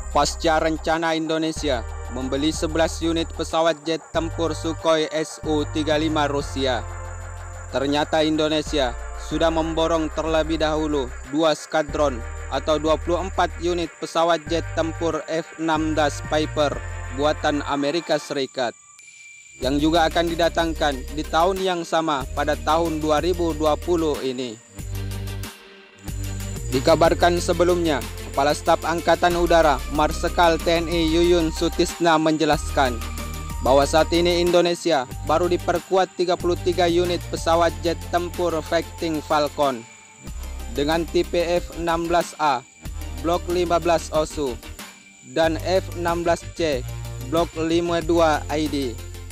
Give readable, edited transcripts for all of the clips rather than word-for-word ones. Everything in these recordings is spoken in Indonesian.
Pasca rencana Indonesia membeli 11 unit pesawat jet tempur Sukhoi Su-35 Rusia, ternyata Indonesia sudah memborong terlebih dahulu 2 skadron atau 24 unit pesawat jet tempur F-16 Viper buatan Amerika Serikat yang juga akan didatangkan di tahun yang sama pada tahun 2020 ini. Dikabarkan sebelumnya, Kepala Staf Angkatan Udara Marsikal TNI Yuyun Sutisna menjelaskan bahwa saat ini Indonesia baru diperkuat 33 unit pesawat jet tempur Fighting Falcon dengan tipe F-16A Block 15 OSU dan F-16C Block 52 ID.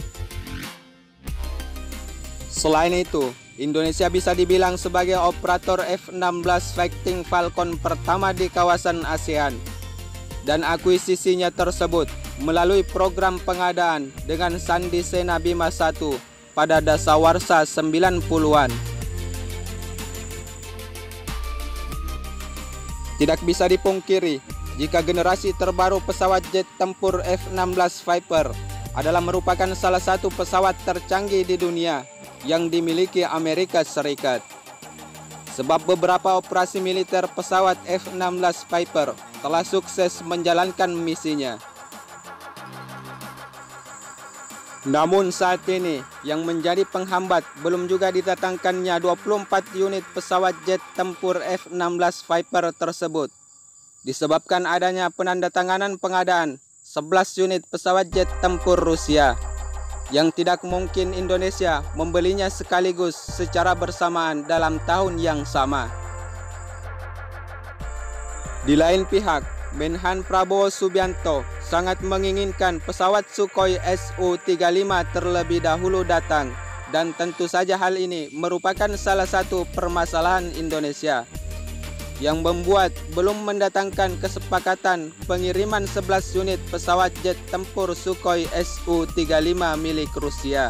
Selain itu, Indonesia bisa dibilang sebagai operator F-16 Fighting Falcon pertama di kawasan ASEAN, dan akuisisinya tersebut melalui program pengadaan dengan Sandi Sena Bima 1 pada dasawarsa 90-an. Tidak bisa dipungkiri jika generasi terbaru pesawat jet tempur F-16 Viper adalah merupakan salah satu pesawat tercanggih di dunia yang dimiliki Amerika Serikat. Sebab beberapa operasi militer pesawat F-16 Viper telah sukses menjalankan misinya. Namun saat ini yang menjadi penghambat belum juga didatangkannya 24 unit pesawat jet tempur F-16 Viper tersebut, disebabkan adanya penandatanganan pengadaan 11 unit pesawat jet tempur Rusia yang tidak mungkin Indonesia membelinya sekaligus secara bersamaan dalam tahun yang sama. Di lain pihak, Menhan Prabowo Subianto sangat menginginkan pesawat Sukhoi Su-35 terlebih dahulu datang, dan tentu saja hal ini merupakan salah satu permasalahan Indonesia yang membuat belum mendatangkan kesepakatan pengiriman 11 unit pesawat jet tempur Sukhoi Su-35 milik Rusia.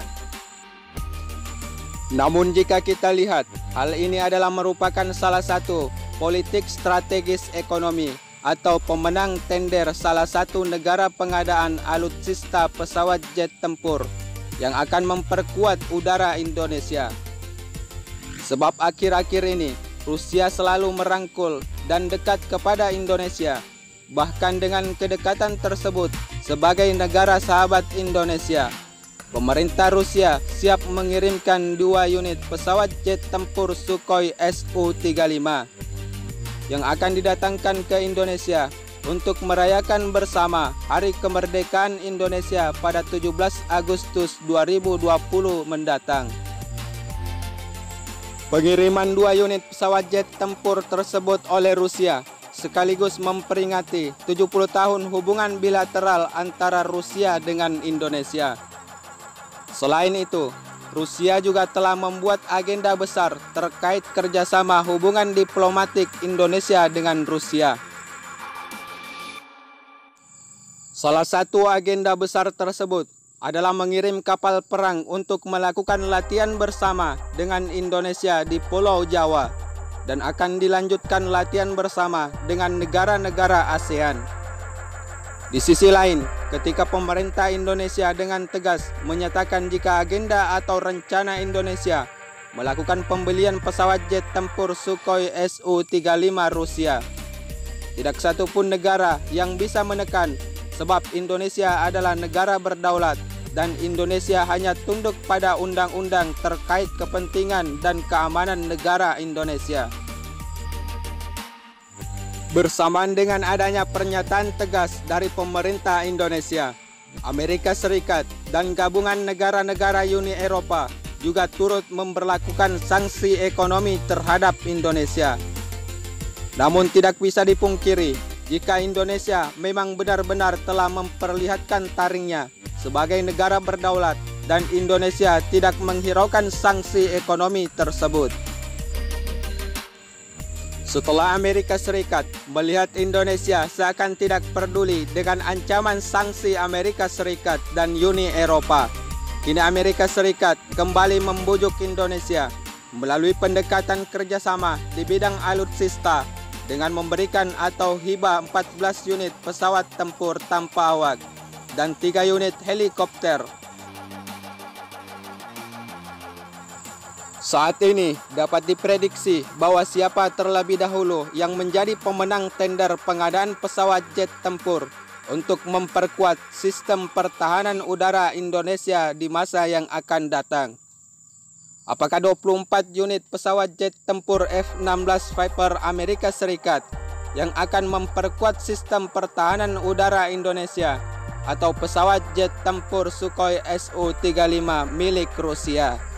Namun jika kita lihat, hal ini adalah merupakan salah satu politik strategis ekonomi atau pemenang tender salah satu negara pengadaan alutsista pesawat jet tempur yang akan memperkuat udara Indonesia. Sebab akhir-akhir ini Rusia selalu merangkul dan dekat kepada Indonesia. Bahkan dengan kedekatan tersebut sebagai negara sahabat Indonesia, pemerintah Rusia siap mengirimkan 2 unit pesawat jet tempur Sukhoi Su-35 yang akan didatangkan ke Indonesia untuk merayakan bersama Hari Kemerdekaan Indonesia pada 17 Agustus 2020 mendatang. Pengiriman 2 unit pesawat jet tempur tersebut oleh Rusia sekaligus memperingati 70 tahun hubungan bilateral antara Rusia dengan Indonesia. Selain itu, Rusia juga telah membuat agenda besar terkait kerjasama hubungan diplomatik Indonesia dengan Rusia. Salah satu agenda besar tersebut adalah mengirim kapal perang untuk melakukan latihan bersama dengan Indonesia di Pulau Jawa, dan akan dilanjutkan latihan bersama dengan negara-negara ASEAN. Di sisi lain, ketika pemerintah Indonesia dengan tegas menyatakan jika agenda atau rencana Indonesia melakukan pembelian pesawat jet tempur Sukhoi Su-35 Rusia, tidak satupun negara yang bisa menekan, sebab Indonesia adalah negara berdaulat dan Indonesia hanya tunduk pada undang-undang terkait kepentingan dan keamanan negara Indonesia. Bersamaan dengan adanya pernyataan tegas dari pemerintah Indonesia, Amerika Serikat dan gabungan negara-negara Uni Eropa juga turut memberlakukan sanksi ekonomi terhadap Indonesia. Namun tidak bisa dipungkiri jika Indonesia memang benar-benar telah memperlihatkan taringnya sebagai negara berdaulat dan Indonesia tidak menghiraukan sanksi ekonomi tersebut. Setelah Amerika Serikat melihat Indonesia seakan tidak peduli dengan ancaman sanksi Amerika Serikat dan Uni Eropa, kini Amerika Serikat kembali membujuk Indonesia melalui pendekatan kerjasama di bidang alutsista dengan memberikan atau hibah 14 unit pesawat tempur tanpa awak dan 3 unit helikopter. Saat ini dapat diprediksi bahwa siapa terlebih dahulu yang menjadi pemenang tender pengadaan pesawat jet tempur untuk memperkuat sistem pertahanan udara Indonesia di masa yang akan datang. Apakah 24 unit pesawat jet tempur F-16 Viper Amerika Serikat yang akan memperkuat sistem pertahanan udara Indonesia atau pesawat jet tempur Sukhoi Su-35 milik Rusia?